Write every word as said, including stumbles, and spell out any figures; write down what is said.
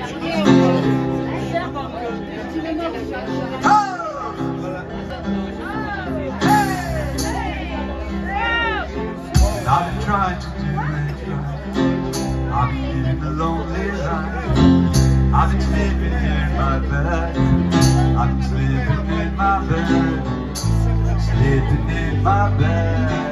I've been trying to do it right. I've been living a lonely life. I've been sleeping here in my bed. I've been sleeping in my bed. Sleeping in my bed.